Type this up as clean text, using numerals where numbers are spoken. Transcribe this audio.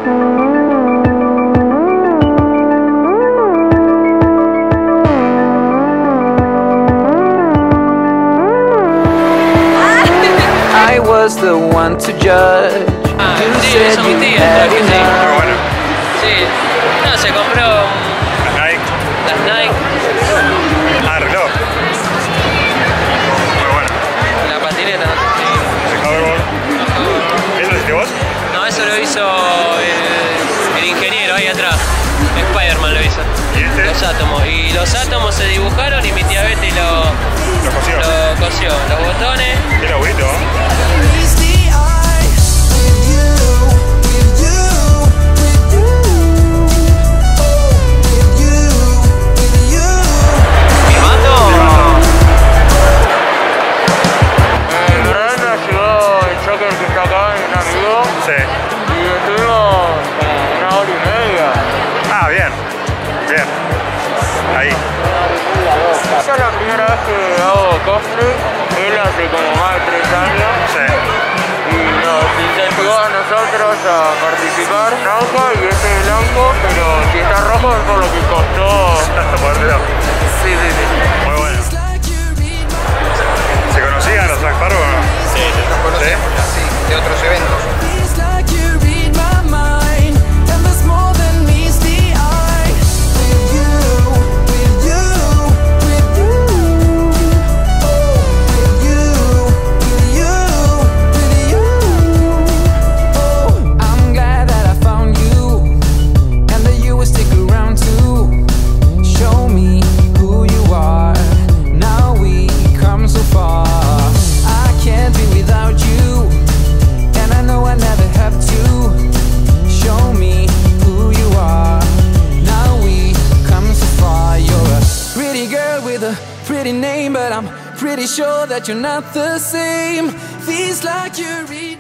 I was the one to judge. Sí, eso mi tía, sí, pero bueno. Sí, no, se compró las Nike. Ah, reloj. Muy bueno. La patineta. ¿El hoverboard? ¿Eso lo hiciste vos? No, eso lo hizo el ingeniero ahí atrás. Spider-Man lo hizo. ¿Y este? Los átomos. Y los átomos se dibujaron y mi tía Betty lo cosió. Los botones. Qué laburito, Esta es la primera vez que hago cosplay, él hace como más de 3 años. Sí. Y nos incentivó a nosotros a participar. Naranja y este es blanco, pero si está rojo es por lo que costó. Sí. Muy bueno. ¿Se conocían los Black Sparrow o no? Sí, nos conocemos, sí, de otros eventos. Pretty name, but I'm pretty sure that you're not the same. Feels like you're